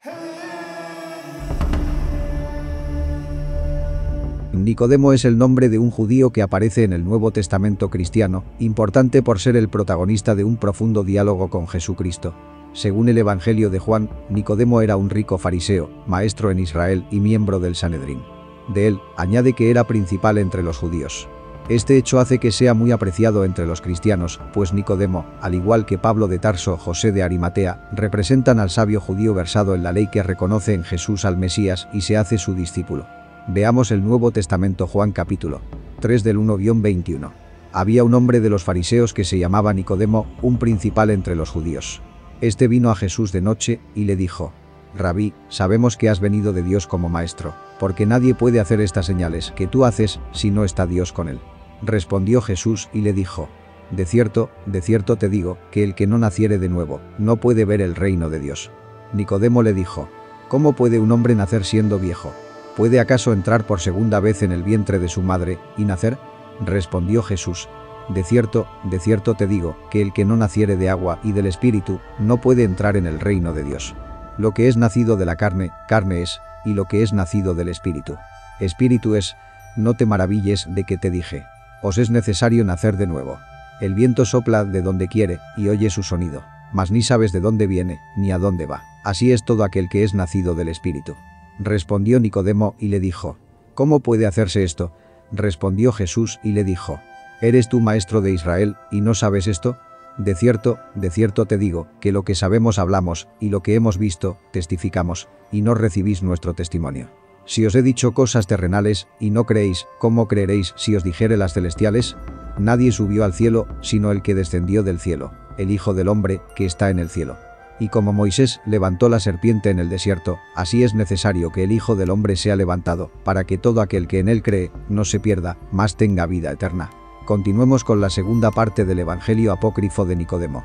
Nicodemo es el nombre de un judío que aparece en el Nuevo Testamento cristiano, importante por ser el protagonista de un profundo diálogo con Jesucristo. Según el Evangelio de Juan, Nicodemo era un rico fariseo, maestro en Israel y miembro del Sanedrín. De él, añade que era principal entre los judíos. Este hecho hace que sea muy apreciado entre los cristianos, pues Nicodemo, al igual que Pablo de Tarso, José de Arimatea, representan al sabio judío versado en la ley que reconoce en Jesús al Mesías y se hace su discípulo. Veamos el Nuevo Testamento, Juan capítulo 3 del 1-21. Había un hombre de los fariseos que se llamaba Nicodemo, un principal entre los judíos. Este vino a Jesús de noche y le dijo: Rabí, sabemos que has venido de Dios como maestro, porque nadie puede hacer estas señales que tú haces si no está Dios con él. Respondió Jesús y le dijo: de cierto te digo, que el que no naciere de nuevo, no puede ver el reino de Dios. Nicodemo le dijo: ¿Cómo puede un hombre nacer siendo viejo? ¿Puede acaso entrar por segunda vez en el vientre de su madre y nacer? Respondió Jesús: de cierto te digo, que el que no naciere de agua y del Espíritu, no puede entrar en el reino de Dios. Lo que es nacido de la carne, carne es, y lo que es nacido del Espíritu, Espíritu es. No te maravilles de que te dije: os es necesario nacer de nuevo. El viento sopla de donde quiere, y oye su sonido, mas ni sabes de dónde viene, ni a dónde va. Así es todo aquel que es nacido del Espíritu. Respondió Nicodemo y le dijo: ¿cómo puede hacerse esto? Respondió Jesús y le dijo: ¿eres tú maestro de Israel, y no sabes esto? De cierto te digo, que lo que sabemos hablamos, y lo que hemos visto, testificamos, y no recibís nuestro testimonio. Si os he dicho cosas terrenales, y no creéis, ¿cómo creeréis si os dijere las celestiales? Nadie subió al cielo, sino el que descendió del cielo, el Hijo del Hombre, que está en el cielo. Y como Moisés levantó la serpiente en el desierto, así es necesario que el Hijo del Hombre sea levantado, para que todo aquel que en él cree, no se pierda, mas tenga vida eterna. Continuemos con la segunda parte del Evangelio apócrifo de Nicodemo.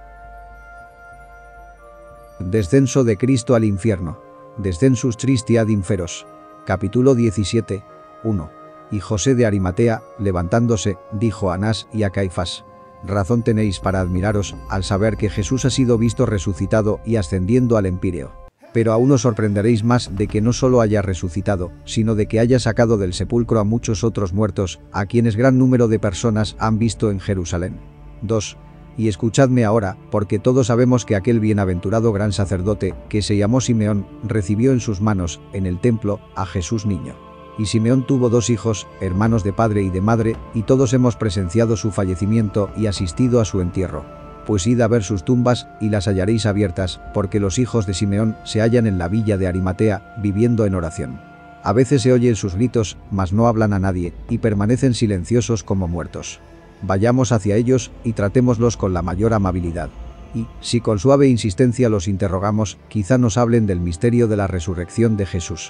Descenso de Cristo al infierno. Descensus Christi ad inferos. Capítulo 17, 1. Y José de Arimatea, levantándose, dijo a Anás y a Caifás: razón tenéis para admiraros al saber que Jesús ha sido visto resucitado y ascendiendo al empíreo. Pero aún os sorprenderéis más de que no solo haya resucitado, sino de que haya sacado del sepulcro a muchos otros muertos, a quienes gran número de personas han visto en Jerusalén. 2. Y escuchadme ahora, porque todos sabemos que aquel bienaventurado gran sacerdote, que se llamó Simeón, recibió en sus manos, en el templo, a Jesús niño. Y Simeón tuvo 2 hijos, hermanos de padre y de madre, y todos hemos presenciado su fallecimiento y asistido a su entierro. Pues id a ver sus tumbas, y las hallaréis abiertas, porque los hijos de Simeón se hallan en la villa de Arimatea, viviendo en oración. A veces se oyen sus gritos, mas no hablan a nadie, y permanecen silenciosos como muertos. Vayamos hacia ellos, y tratémoslos con la mayor amabilidad. Y, si con suave insistencia los interrogamos, quizá nos hablen del misterio de la resurrección de Jesús.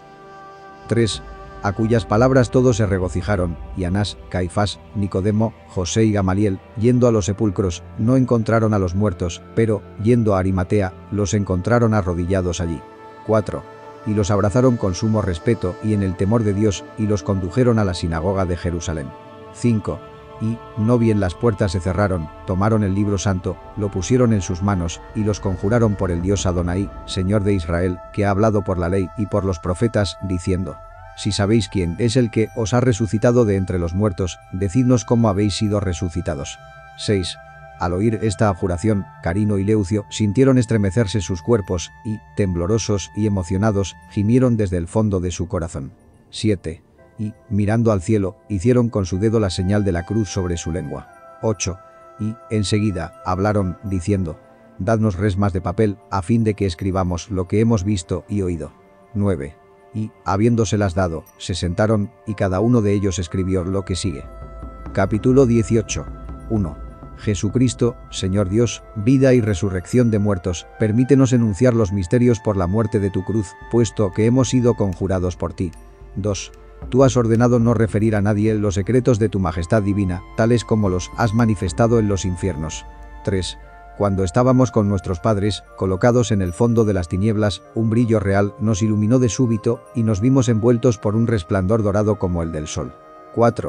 3. A cuyas palabras todos se regocijaron, y Anás, Caifás, Nicodemo, José y Gamaliel, yendo a los sepulcros, no encontraron a los muertos, pero, yendo a Arimatea, los encontraron arrodillados allí. 4. Y los abrazaron con sumo respeto y en el temor de Dios, y los condujeron a la sinagoga de Jerusalén. 5. Y, no bien las puertas se cerraron, tomaron el libro santo, lo pusieron en sus manos, y los conjuraron por el Dios Adonai, Señor de Israel, que ha hablado por la ley y por los profetas, diciendo: si sabéis quién es el que os ha resucitado de entre los muertos, decidnos cómo habéis sido resucitados. 6. Al oír esta abjuración, Carino y Leucio sintieron estremecerse sus cuerpos, y, temblorosos y emocionados, gimieron desde el fondo de su corazón. 7. Y, mirando al cielo, hicieron con su dedo la señal de la cruz sobre su lengua. 8. Y, enseguida, hablaron, diciendo: dadnos resmas de papel, a fin de que escribamos lo que hemos visto y oído. 9. Y, habiéndoselas dado, se sentaron, y cada uno de ellos escribió lo que sigue. Capítulo 18. 1. Jesucristo, Señor Dios, vida y resurrección de muertos, permítenos enunciar los misterios por la muerte de tu cruz, puesto que hemos sido conjurados por ti. 2. Tú has ordenado no referir a nadie los secretos de tu majestad divina, tales como los has manifestado en los infiernos. 3. Cuando estábamos con nuestros padres, colocados en el fondo de las tinieblas, un brillo real nos iluminó de súbito, y nos vimos envueltos por un resplandor dorado como el del sol. 4.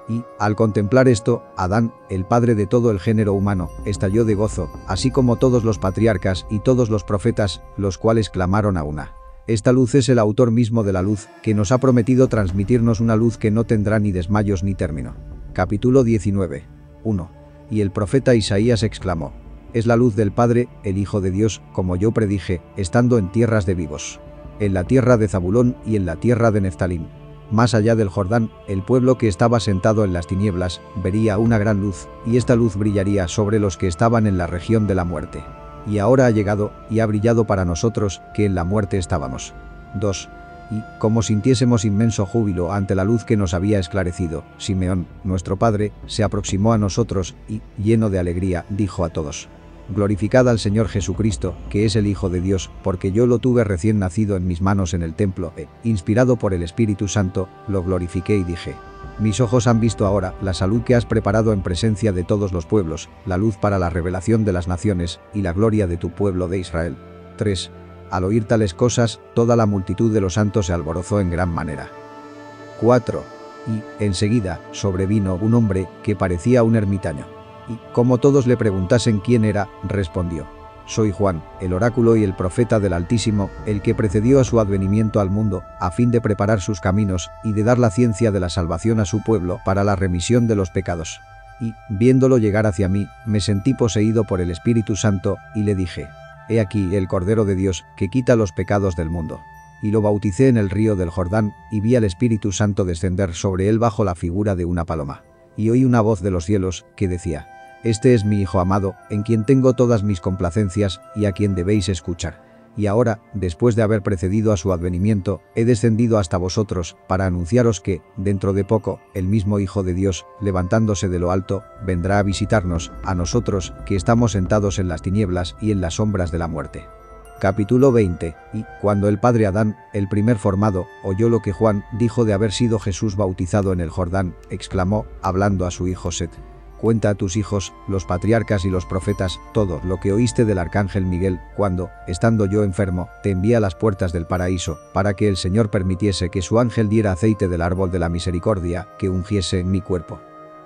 Y, al contemplar esto, Adán, el padre de todo el género humano, estalló de gozo, así como todos los patriarcas y todos los profetas, los cuales clamaron a una. Esta luz es el autor mismo de la luz, que nos ha prometido transmitirnos una luz que no tendrá ni desmayos ni término. Capítulo 19. 1. Y el profeta Isaías exclamó: es la luz del Padre, el Hijo de Dios, como yo predije, estando en tierras de vivos. En la tierra de Zabulón y en la tierra de Neftalín. Más allá del Jordán, el pueblo que estaba sentado en las tinieblas, vería una gran luz, y esta luz brillaría sobre los que estaban en la región de la muerte. Y ahora ha llegado, y ha brillado para nosotros, que en la muerte estábamos. 2. Y, como sintiésemos inmenso júbilo ante la luz que nos había esclarecido, Simeón, nuestro padre, se aproximó a nosotros, y, lleno de alegría, dijo a todos: glorificad al Señor Jesucristo, que es el Hijo de Dios, porque yo lo tuve recién nacido en mis manos en el templo, inspirado por el Espíritu Santo, lo glorifiqué y dije: mis ojos han visto ahora la salud que has preparado en presencia de todos los pueblos, la luz para la revelación de las naciones, y la gloria de tu pueblo de Israel. 3. Al oír tales cosas, toda la multitud de los santos se alborozó en gran manera. 4. Y, enseguida, sobrevino un hombre que parecía un ermitaño. Y, como todos le preguntasen quién era, respondió: soy Juan, el oráculo y el profeta del Altísimo, el que precedió a su advenimiento al mundo, a fin de preparar sus caminos, y de dar la ciencia de la salvación a su pueblo para la remisión de los pecados. Y, viéndolo llegar hacia mí, me sentí poseído por el Espíritu Santo, y le dije: he aquí el Cordero de Dios, que quita los pecados del mundo. Y lo bauticé en el río del Jordán, y vi al Espíritu Santo descender sobre él bajo la figura de una paloma. Y oí una voz de los cielos, que decía: este es mi Hijo amado, en quien tengo todas mis complacencias, y a quien debéis escuchar. Y ahora, después de haber precedido a su advenimiento, he descendido hasta vosotros, para anunciaros que, dentro de poco, el mismo Hijo de Dios, levantándose de lo alto, vendrá a visitarnos, a nosotros, que estamos sentados en las tinieblas y en las sombras de la muerte. Capítulo 20. Y, cuando el padre Adán, el primer formado, oyó lo que Juan dijo de haber sido Jesús bautizado en el Jordán, exclamó, hablando a su hijo Set: cuenta a tus hijos, los patriarcas y los profetas, todo lo que oíste del arcángel Miguel, cuando, estando yo enfermo, te envié a las puertas del paraíso, para que el Señor permitiese que su ángel diera aceite del árbol de la misericordia, que ungiese en mi cuerpo.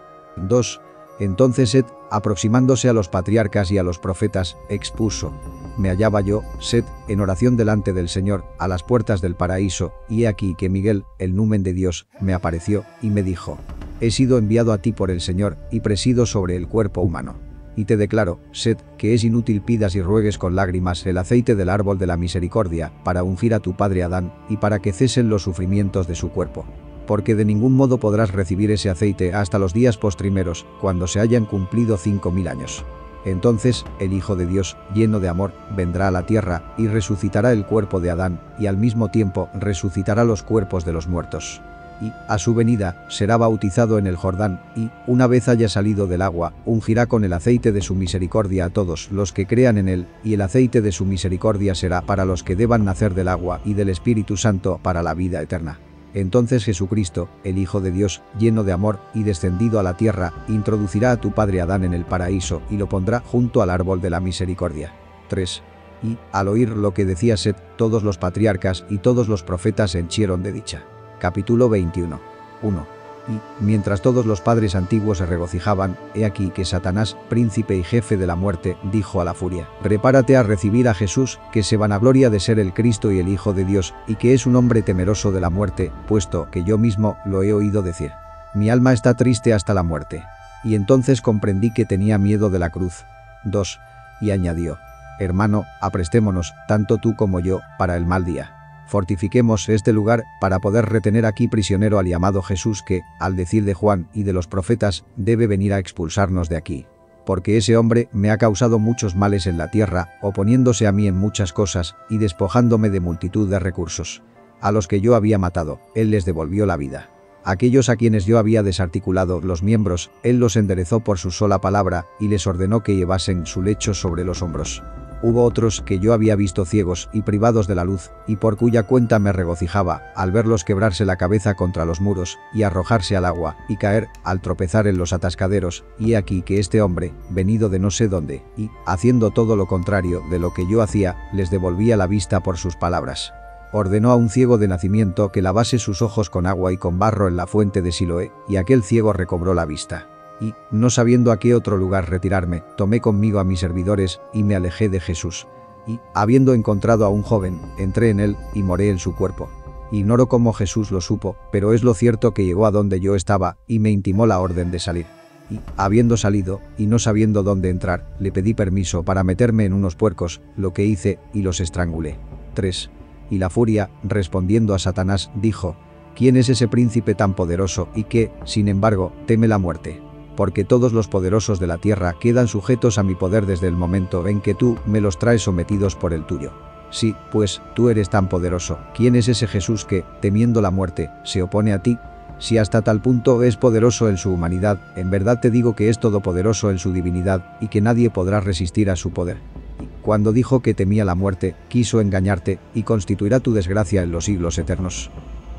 2. Entonces Set, aproximándose a los patriarcas y a los profetas, expuso: me hallaba yo, Set, en oración delante del Señor, a las puertas del paraíso, y he aquí que Miguel, el numen de Dios, me apareció, y me dijo: he sido enviado a ti por el Señor, y presido sobre el cuerpo humano. Y te declaro, Set, que es inútil pidas y ruegues con lágrimas el aceite del árbol de la misericordia, para ungir a tu padre Adán, y para que cesen los sufrimientos de su cuerpo. Porque de ningún modo podrás recibir ese aceite hasta los días postrimeros, cuando se hayan cumplido 5000 años. Entonces, el Hijo de Dios, lleno de amor, vendrá a la tierra, y resucitará el cuerpo de Adán, y al mismo tiempo resucitará los cuerpos de los muertos. Y, a su venida, será bautizado en el Jordán, y, una vez haya salido del agua, ungirá con el aceite de su misericordia a todos los que crean en él, y el aceite de su misericordia será para los que deban nacer del agua y del Espíritu Santo para la vida eterna. Entonces Jesucristo, el Hijo de Dios, lleno de amor y descendido a la tierra, introducirá a tu padre Adán en el paraíso y lo pondrá junto al árbol de la misericordia. 3. Y, al oír lo que decía Set, todos los patriarcas y todos los profetas se henchieron de dicha. Capítulo 21. 1. Y, mientras todos los padres antiguos se regocijaban, he aquí que Satanás, príncipe y jefe de la muerte, dijo a la furia: prepárate a recibir a Jesús, que se vanagloria de ser el Cristo y el Hijo de Dios, y que es un hombre temeroso de la muerte, puesto que yo mismo lo he oído decir: mi alma está triste hasta la muerte. Y entonces comprendí que tenía miedo de la cruz. 2. Y añadió: hermano, aprestémonos, tanto tú como yo, para el mal día. Fortifiquemos este lugar para poder retener aquí prisionero al llamado Jesús que, al decir de Juan y de los profetas, debe venir a expulsarnos de aquí. Porque ese hombre me ha causado muchos males en la tierra, oponiéndose a mí en muchas cosas y despojándome de multitud de recursos. A los que yo había matado, él les devolvió la vida. Aquellos a quienes yo había desarticulado los miembros, él los enderezó por su sola palabra y les ordenó que llevasen su lecho sobre los hombros. Hubo otros que yo había visto ciegos y privados de la luz, y por cuya cuenta me regocijaba, al verlos quebrarse la cabeza contra los muros, y arrojarse al agua, y caer, al tropezar en los atascaderos, y he aquí que este hombre, venido de no sé dónde, y, haciendo todo lo contrario de lo que yo hacía, les devolvía la vista por sus palabras. ordenó a un ciego de nacimiento que lavase sus ojos con agua y con barro en la fuente de Siloé, y aquel ciego recobró la vista. Y, no sabiendo a qué otro lugar retirarme, tomé conmigo a mis servidores y me alejé de Jesús. Y, habiendo encontrado a un joven, entré en él y moré en su cuerpo. Ignoro cómo Jesús lo supo, pero es lo cierto que llegó a donde yo estaba y me intimó la orden de salir. Y, habiendo salido, y no sabiendo dónde entrar, le pedí permiso para meterme en unos puercos, lo que hice, y los estrangulé. 3. Y la furia, respondiendo a Satanás, dijo: ¿Quién es ese príncipe tan poderoso y que, sin embargo, teme la muerte? Porque todos los poderosos de la tierra quedan sujetos a mi poder desde el momento en que tú me los traes sometidos por el tuyo. Sí, pues, tú eres tan poderoso. ¿Quién es ese Jesús que, temiendo la muerte, se opone a ti? Si hasta tal punto es poderoso en su humanidad, en verdad te digo que es todopoderoso en su divinidad y que nadie podrá resistir a su poder. Cuando dijo que temía la muerte, quiso engañarte y constituirá tu desgracia en los siglos eternos.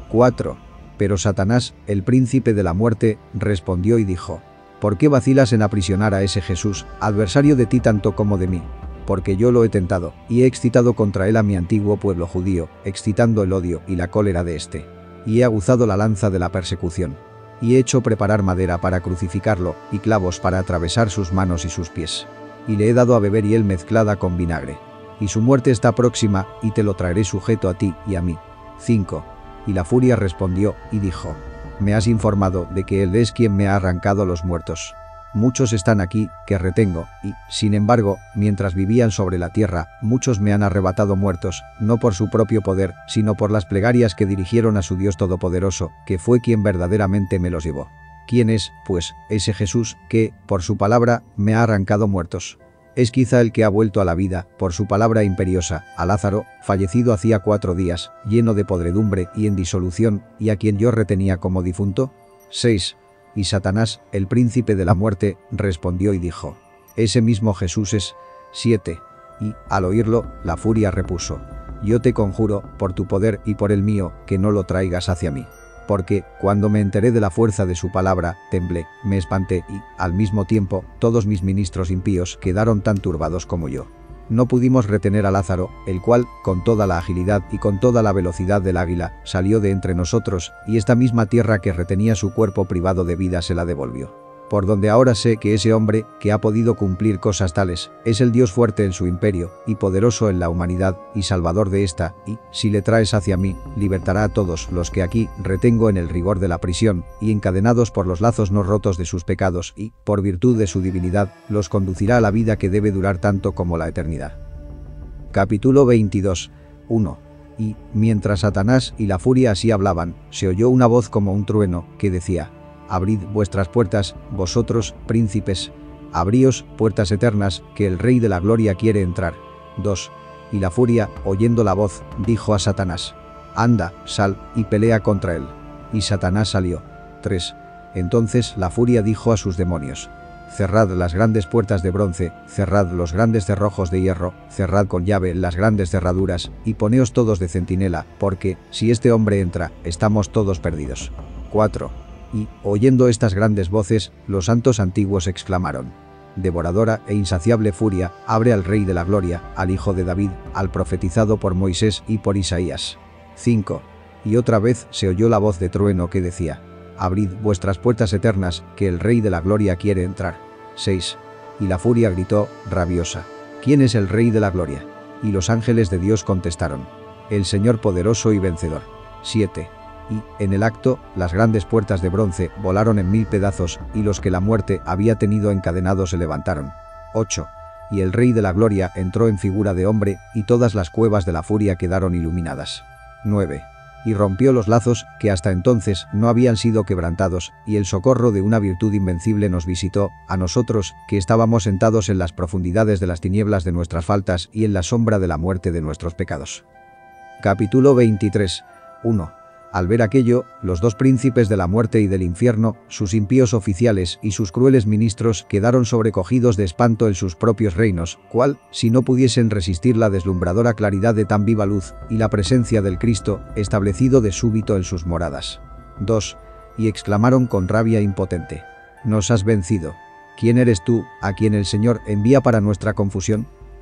4. Pero Satanás, el príncipe de la muerte, respondió y dijo: ¿Por qué vacilas en aprisionar a ese Jesús, adversario de ti tanto como de mí? Porque yo lo he tentado, y he excitado contra él a mi antiguo pueblo judío, excitando el odio y la cólera de éste. Y he aguzado la lanza de la persecución. Y he hecho preparar madera para crucificarlo, y clavos para atravesar sus manos y sus pies. Y le he dado a beber hiel mezclada con vinagre. Y su muerte está próxima, y te lo traeré sujeto a ti y a mí. 5. Y la furia respondió, y dijo: Me has informado de que él es quien me ha arrancado los muertos. Muchos están aquí, que retengo, y, sin embargo, mientras vivían sobre la tierra, muchos me han arrebatado muertos, no por su propio poder, sino por las plegarias que dirigieron a su Dios Todopoderoso, que fue quien verdaderamente me los llevó. ¿Quién es, pues, ese Jesús, que, por su palabra, me ha arrancado muertos? Es quizá el que ha vuelto a la vida, por su palabra imperiosa, a Lázaro, fallecido hacía 4 días, lleno de podredumbre y en disolución, y a quien yo retenía como difunto. 6. Y Satanás, el príncipe de la muerte, respondió y dijo: Ese mismo Jesús es. 7. Y, al oírlo, la furia repuso: Yo te conjuro, por tu poder y por el mío, que no lo traigas hacia mí. Porque, cuando me enteré de la fuerza de su palabra, temblé, me espanté y, al mismo tiempo, todos mis ministros impíos quedaron tan turbados como yo. No pudimos retener a Lázaro, el cual, con toda la agilidad y con toda la velocidad del águila, salió de entre nosotros, y esta misma tierra que retenía su cuerpo privado de vida se la devolvió. Por donde ahora sé que ese hombre, que ha podido cumplir cosas tales, es el Dios fuerte en su imperio, y poderoso en la humanidad, y salvador de esta, y, si le traes hacia mí, libertará a todos los que aquí retengo en el rigor de la prisión, y encadenados por los lazos no rotos de sus pecados, y, por virtud de su divinidad, los conducirá a la vida que debe durar tanto como la eternidad. Capítulo 22. 1. Y, mientras Satanás y la furia así hablaban, se oyó una voz como un trueno, que decía: Abrid vuestras puertas, vosotros, príncipes. Abríos, puertas eternas, que el Rey de la Gloria quiere entrar. 2. Y la furia, oyendo la voz, dijo a Satanás: Anda, sal, y pelea contra él. Y Satanás salió. 3. Entonces la furia dijo a sus demonios: Cerrad las grandes puertas de bronce, cerrad los grandes cerrojos de hierro, cerrad con llave las grandes cerraduras, y poneos todos de centinela, porque, si este hombre entra, estamos todos perdidos. 4. Y, oyendo estas grandes voces, los santos antiguos exclamaron: Devoradora e insaciable furia, abre al Rey de la Gloria, al Hijo de David, al profetizado por Moisés y por Isaías. 5. Y otra vez se oyó la voz de trueno que decía: Abrid vuestras puertas eternas, que el Rey de la Gloria quiere entrar. 6. Y la furia gritó, rabiosa: ¿Quién es el Rey de la Gloria? Y los ángeles de Dios contestaron: El Señor poderoso y vencedor. 7. Y, en el acto, las grandes puertas de bronce volaron en 1000 pedazos, y los que la muerte había tenido encadenados se levantaron. 8. Y el Rey de la Gloria entró en figura de hombre, y todas las cuevas de la furia quedaron iluminadas. 9. Y rompió los lazos, que hasta entonces no habían sido quebrantados, y el socorro de una virtud invencible nos visitó, a nosotros, que estábamos sentados en las profundidades de las tinieblas de nuestras faltas y en la sombra de la muerte de nuestros pecados. Capítulo 23. 1. Al ver aquello, los 2 príncipes de la muerte y del infierno, sus impíos oficiales y sus crueles ministros quedaron sobrecogidos de espanto en sus propios reinos, cual, si no pudiesen resistir la deslumbradora claridad de tan viva luz y la presencia del Cristo, establecido de súbito en sus moradas. 2. Y exclamaron con rabia impotente: Nos has vencido. ¿Quién eres tú, a quien el Señor envía para nuestra confusión?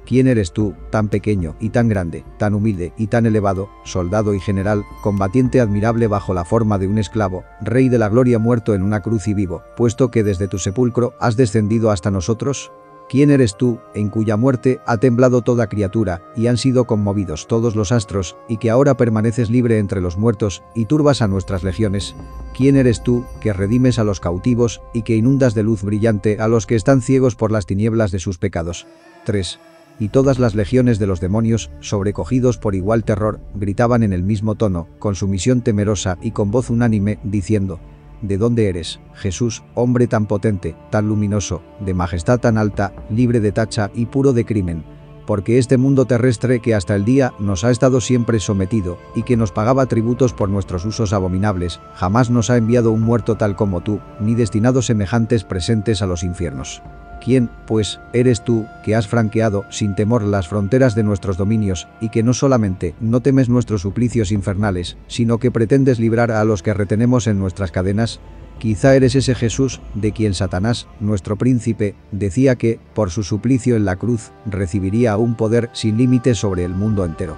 ¿Quién eres tú, tan pequeño y tan grande, tan humilde y tan elevado, soldado y general, combatiente admirable bajo la forma de un esclavo, rey de la gloria muerto en una cruz y vivo, puesto que desde tu sepulcro has descendido hasta nosotros? ¿Quién eres tú, en cuya muerte ha temblado toda criatura, y han sido conmovidos todos los astros, y que ahora permaneces libre entre los muertos, y turbas a nuestras legiones? ¿Quién eres tú, que redimes a los cautivos, y que inundas de luz brillante a los que están ciegos por las tinieblas de sus pecados? 3. Y todas las legiones de los demonios, sobrecogidos por igual terror, gritaban en el mismo tono, con sumisión temerosa y con voz unánime, diciendo: ¿De dónde eres, Jesús, hombre tan potente, tan luminoso, de majestad tan alta, libre de tacha y puro de crimen? Porque este mundo terrestre que hasta el día nos ha estado siempre sometido, y que nos pagaba tributos por nuestros usos abominables, jamás nos ha enviado un muerto tal como tú, ni destinado semejantes presentes a los infiernos. ¿Quién, pues, eres tú, que has franqueado, sin temor, las fronteras de nuestros dominios, y que no solamente no temes nuestros suplicios infernales, sino que pretendes librar a los que retenemos en nuestras cadenas? Quizá eres ese Jesús, de quien Satanás, nuestro príncipe, decía que, por su suplicio en la cruz, recibiría un poder sin límite sobre el mundo entero.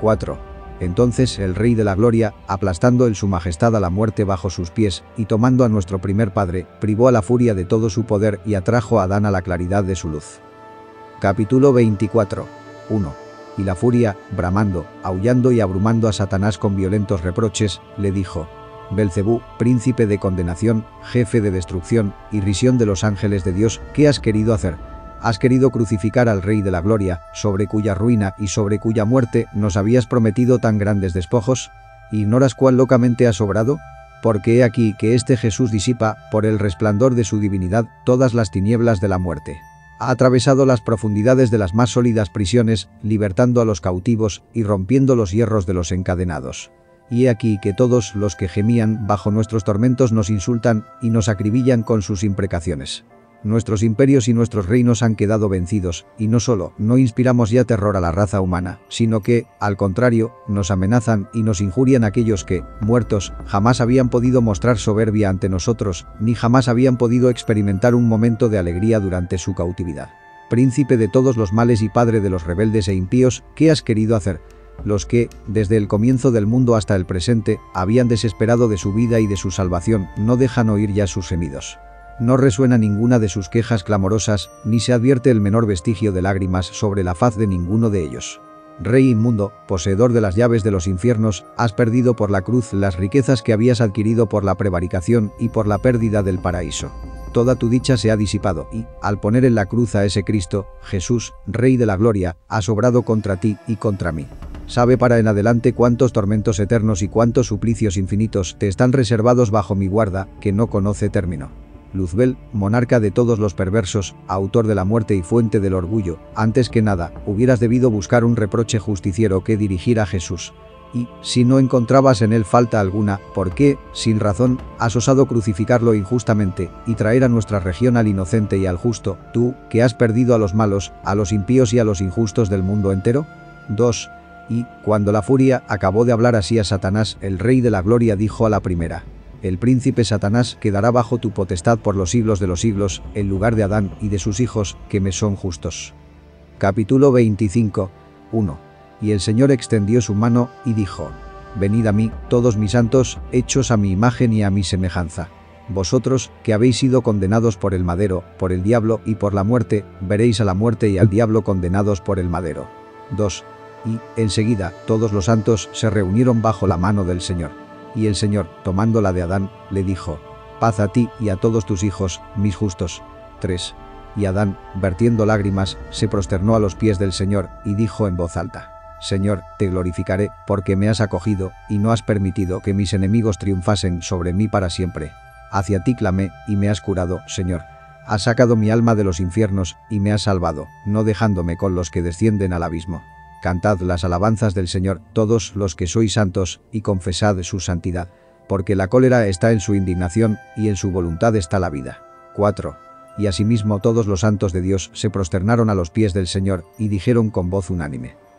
4. Entonces el Rey de la Gloria, aplastando en su majestad a la muerte bajo sus pies, y tomando a nuestro primer padre, privó a la furia de todo su poder y atrajo a Adán a la claridad de su luz. Capítulo 24. 1. Y la furia, bramando, aullando y abrumando a Satanás con violentos reproches, le dijo: Belcebú, príncipe de condenación, jefe de destrucción, irrisión de los ángeles de Dios, ¿qué has querido hacer? Has querido crucificar al Rey de la Gloria, sobre cuya ruina y sobre cuya muerte nos habías prometido tan grandes despojos. ¿Ignoras cuán locamente has obrado? Porque he aquí que este Jesús disipa, por el resplandor de su divinidad, todas las tinieblas de la muerte. Ha atravesado las profundidades de las más sólidas prisiones, libertando a los cautivos y rompiendo los hierros de los encadenados. Y he aquí que todos los que gemían bajo nuestros tormentos nos insultan y nos acribillan con sus imprecaciones. Nuestros imperios y nuestros reinos han quedado vencidos, y no solo no inspiramos ya terror a la raza humana, sino que, al contrario, nos amenazan y nos injurian aquellos que, muertos, jamás habían podido mostrar soberbia ante nosotros, ni jamás habían podido experimentar un momento de alegría durante su cautividad. Príncipe de todos los males y padre de los rebeldes e impíos, ¿qué has querido hacer? Los que, desde el comienzo del mundo hasta el presente, habían desesperado de su vida y de su salvación, no dejan oír ya sus gemidos. No resuena ninguna de sus quejas clamorosas, ni se advierte el menor vestigio de lágrimas sobre la faz de ninguno de ellos. Rey inmundo, poseedor de las llaves de los infiernos, has perdido por la cruz las riquezas que habías adquirido por la prevaricación y por la pérdida del paraíso. Toda tu dicha se ha disipado y, al poner en la cruz a ese Cristo, Jesús, Rey de la Gloria, has obrado contra ti y contra mí. Sabe para en adelante cuántos tormentos eternos y cuántos suplicios infinitos te están reservados bajo mi guarda, que no conoce término. Luzbel, monarca de todos los perversos, autor de la muerte y fuente del orgullo, antes que nada, hubieras debido buscar un reproche justiciero que dirigir a Jesús. Y, si no encontrabas en él falta alguna, ¿por qué, sin razón, has osado crucificarlo injustamente y traer a nuestra región al inocente y al justo, tú, que has perdido a los malos, a los impíos y a los injustos del mundo entero? 2. Y, cuando la furia acabó de hablar así a Satanás, el Rey de la Gloria dijo a la primera: El príncipe Satanás quedará bajo tu potestad por los siglos de los siglos, en lugar de Adán y de sus hijos, que me son justos. Capítulo 25. 1. Y el Señor extendió su mano, y dijo: Venid a mí, todos mis santos, hechos a mi imagen y a mi semejanza. Vosotros, que habéis sido condenados por el madero, por el diablo y por la muerte, veréis a la muerte y al diablo condenados por el madero. 2. Y, enseguida, todos los santos se reunieron bajo la mano del Señor. Y el Señor, tomando la de Adán, le dijo: Paz a ti y a todos tus hijos, mis justos. 3. Y Adán, vertiendo lágrimas, se prosternó a los pies del Señor, y dijo en voz alta: Señor, te glorificaré, porque me has acogido, y no has permitido que mis enemigos triunfasen sobre mí para siempre. Hacia ti clamé, y me has curado, Señor. Has sacado mi alma de los infiernos, y me has salvado, no dejándome con los que descienden al abismo. Cantad las alabanzas del Señor, todos los que sois santos, y confesad su santidad, porque la cólera está en su indignación, y en su voluntad está la vida. 4. Y asimismo todos los santos de Dios se prosternaron a los pies del Señor, y dijeron con voz unánime: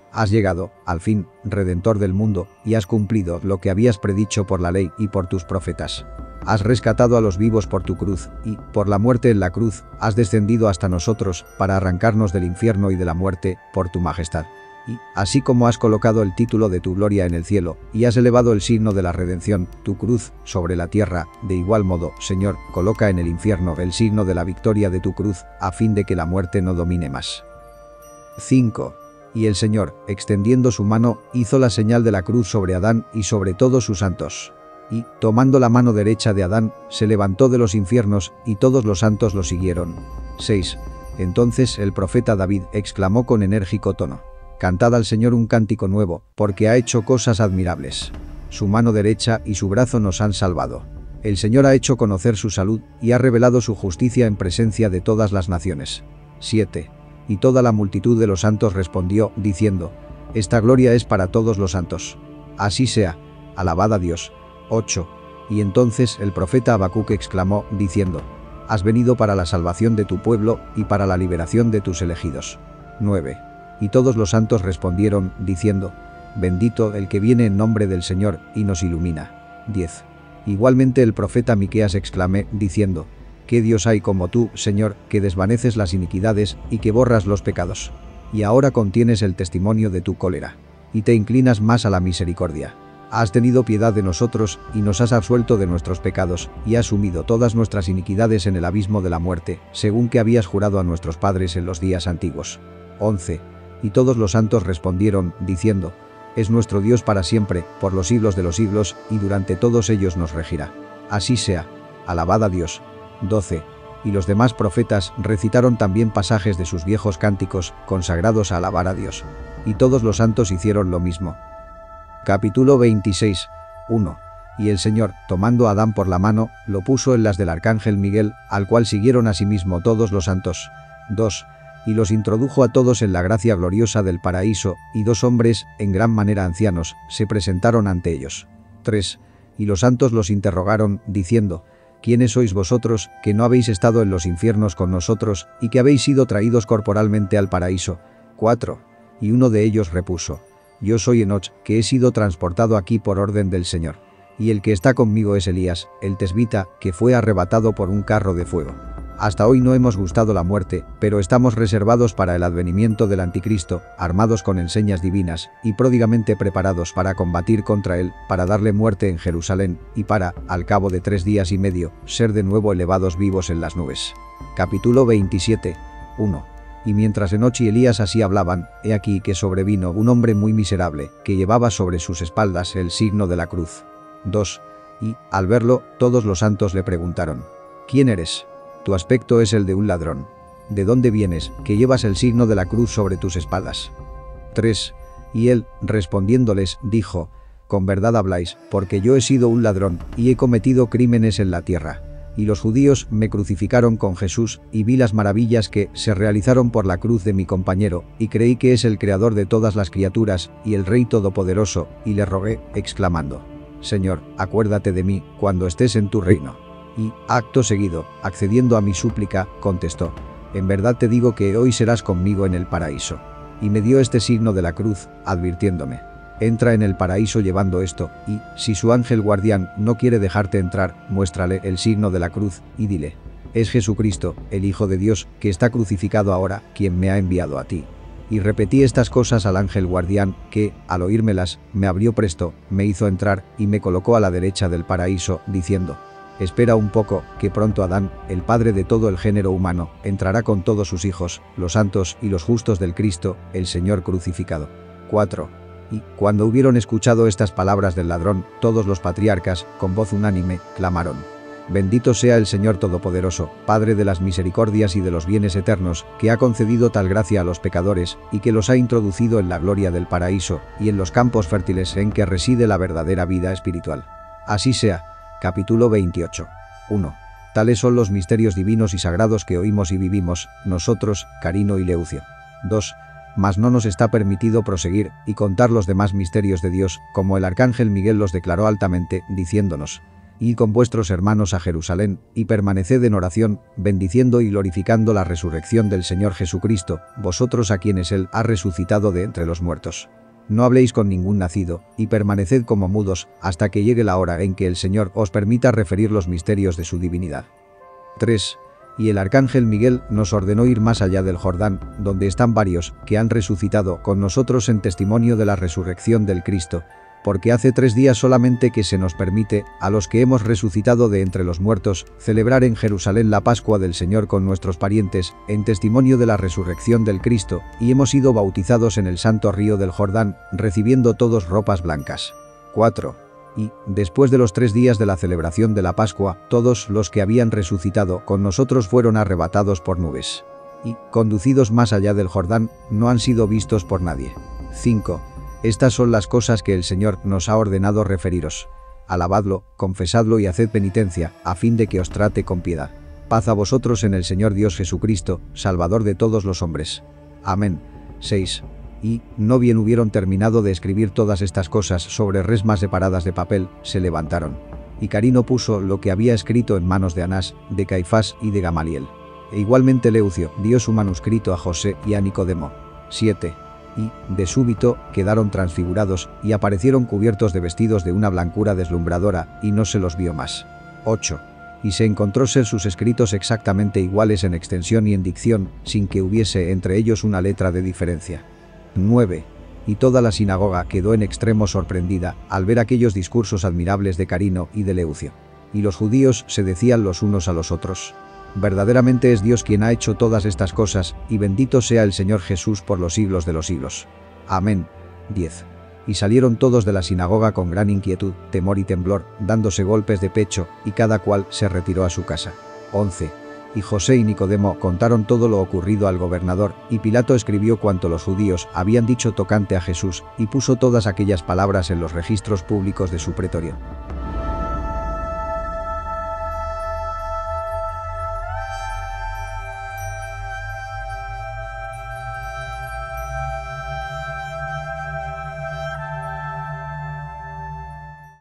Has llegado, al fin, Redentor del mundo, y has cumplido lo que habías predicho por la ley y por tus profetas. Has rescatado a los vivos por tu cruz, y, por la muerte en la cruz, has descendido hasta nosotros, para arrancarnos del infierno y de la muerte, por tu majestad. Y, así como has colocado el título de tu gloria en el cielo, y has elevado el signo de la redención, tu cruz, sobre la tierra, de igual modo, Señor, coloca en el infierno el signo de la victoria de tu cruz, a fin de que la muerte no domine más. 5. Y el Señor, extendiendo su mano, hizo la señal de la cruz sobre Adán y sobre todos sus santos. Y, tomando la mano derecha de Adán, se levantó de los infiernos, y todos los santos lo siguieron. 6. Entonces el profeta David exclamó con enérgico tono: «Cantad al Señor un cántico nuevo, porque ha hecho cosas admirables. Su mano derecha y su brazo nos han salvado. El Señor ha hecho conocer su salud, y ha revelado su justicia en presencia de todas las naciones». 7. Y toda la multitud de los santos respondió, diciendo: «Esta gloria es para todos los santos. Así sea, alabad a Dios». 8. Y entonces el profeta Habacuc exclamó, diciendo: «Has venido para la salvación de tu pueblo y para la liberación de tus elegidos». 9. Y todos los santos respondieron, diciendo: «Bendito el que viene en nombre del Señor y nos ilumina». 10. Igualmente el profeta Miqueas exclamé, diciendo: «¿Qué Dios hay como tú, Señor, que desvaneces las iniquidades y que borras los pecados? Y ahora contienes el testimonio de tu cólera, y te inclinas más a la misericordia. Has tenido piedad de nosotros y nos has absuelto de nuestros pecados, y has sumido todas nuestras iniquidades en el abismo de la muerte, según que habías jurado a nuestros padres en los días antiguos». 11. Y todos los santos respondieron, diciendo: «Es nuestro Dios para siempre, por los siglos de los siglos, y durante todos ellos nos regirá. Así sea, alabad a Dios». 12. Y los demás profetas recitaron también pasajes de sus viejos cánticos, consagrados a alabar a Dios. Y todos los santos hicieron lo mismo. Capítulo 26. 1. Y el Señor, tomando a Adán por la mano, lo puso en las del arcángel Miguel, al cual siguieron asimismo todos los santos. 2. Y los introdujo a todos en la gracia gloriosa del paraíso, y 2 hombres, en gran manera ancianos, se presentaron ante ellos. 3. Y los santos los interrogaron, diciendo: «¿Quiénes sois vosotros, que no habéis estado en los infiernos con nosotros, y que habéis sido traídos corporalmente al paraíso?» 4. Y uno de ellos repuso: «Yo soy Enoch, que he sido transportado aquí por orden del Señor. Y el que está conmigo es Elías, el tesbita, que fue arrebatado por un carro de fuego. Hasta hoy no hemos gustado la muerte, pero estamos reservados para el advenimiento del anticristo, armados con enseñas divinas, y pródigamente preparados para combatir contra él, para darle muerte en Jerusalén, y para, al cabo de 3 días y medio, ser de nuevo elevados vivos en las nubes». Capítulo 27. 1. Y mientras Enoch y Elías así hablaban, he aquí que sobrevino un hombre muy miserable, que llevaba sobre sus espaldas el signo de la cruz. 2. Y, al verlo, todos los santos le preguntaron: «¿Quién eres? Tu aspecto es el de un ladrón. ¿De dónde vienes, que llevas el signo de la cruz sobre tus espaldas?» 3. Y él, respondiéndoles, dijo: «Con verdad habláis, porque yo he sido un ladrón, y he cometido crímenes en la tierra. Y los judíos me crucificaron con Jesús, y vi las maravillas que se realizaron por la cruz de mi compañero, y creí que es el creador de todas las criaturas, y el Rey Todopoderoso, y le rogué, exclamando: Señor, acuérdate de mí, cuando estés en tu reino». Y, acto seguido, accediendo a mi súplica, contestó: «En verdad te digo que hoy serás conmigo en el paraíso». Y me dio este signo de la cruz, advirtiéndome: «Entra en el paraíso llevando esto, y, si su ángel guardián no quiere dejarte entrar, muéstrale el signo de la cruz, y dile: es Jesucristo, el Hijo de Dios, que está crucificado ahora, quien me ha enviado a ti». Y repetí estas cosas al ángel guardián, que, al oírmelas, me abrió presto, me hizo entrar, y me colocó a la derecha del paraíso, diciendo: «Espera un poco, que pronto Adán, el padre de todo el género humano, entrará con todos sus hijos, los santos y los justos del Cristo, el Señor crucificado». 4. Y, cuando hubieron escuchado estas palabras del ladrón, todos los patriarcas, con voz unánime, clamaron: «Bendito sea el Señor Todopoderoso, Padre de las misericordias y de los bienes eternos, que ha concedido tal gracia a los pecadores, y que los ha introducido en la gloria del paraíso, y en los campos fértiles en que reside la verdadera vida espiritual. Así sea». Capítulo 28. 1. Tales son los misterios divinos y sagrados que oímos y vivimos, nosotros, Carino y Leucio. 2. Mas no nos está permitido proseguir y contar los demás misterios de Dios, como el arcángel Miguel los declaró altamente, diciéndonos: Id con vuestros hermanos a Jerusalén, y permaneced en oración, bendiciendo y glorificando la resurrección del Señor Jesucristo, vosotros a quienes Él ha resucitado de entre los muertos. No habléis con ningún nacido, y permaneced como mudos, hasta que llegue la hora en que el Señor os permita referir los misterios de su divinidad. 3. Y el arcángel Miguel nos ordenó ir más allá del Jordán, donde están varios, que han resucitado con nosotros en testimonio de la resurrección del Cristo, porque hace 3 días solamente que se nos permite, a los que hemos resucitado de entre los muertos, celebrar en Jerusalén la Pascua del Señor con nuestros parientes, en testimonio de la resurrección del Cristo, y hemos sido bautizados en el santo río del Jordán, recibiendo todos ropas blancas. 4. Y, después de los 3 días de la celebración de la Pascua, todos los que habían resucitado con nosotros fueron arrebatados por nubes. Y, conducidos más allá del Jordán, no han sido vistos por nadie. 5. Estas son las cosas que el Señor nos ha ordenado referiros. Alabadlo, confesadlo y haced penitencia, a fin de que os trate con piedad. Paz a vosotros en el Señor Dios Jesucristo, Salvador de todos los hombres. Amén. 6. Y, no bien hubieron terminado de escribir todas estas cosas sobre resmas separadas de papel, se levantaron. Y Carino puso lo que había escrito en manos de Anás, de Caifás y de Gamaliel. E igualmente Leucio dio su manuscrito a José y a Nicodemo. 7. Y, de súbito, quedaron transfigurados, y aparecieron cubiertos de vestidos de una blancura deslumbradora, y no se los vio más. 8. Y se encontró ser sus escritos exactamente iguales en extensión y en dicción, sin que hubiese entre ellos una letra de diferencia. 9. Y toda la sinagoga quedó en extremo sorprendida, al ver aquellos discursos admirables de Carino y de Leucio. Y los judíos se decían los unos a los otros: verdaderamente es Dios quien ha hecho todas estas cosas, y bendito sea el Señor Jesús por los siglos de los siglos. Amén. 10. Y salieron todos de la sinagoga con gran inquietud, temor y temblor, dándose golpes de pecho, y cada cual se retiró a su casa. 11. Y José y Nicodemo contaron todo lo ocurrido al gobernador, y Pilato escribió cuanto los judíos habían dicho tocante a Jesús, y puso todas aquellas palabras en los registros públicos de su pretorio.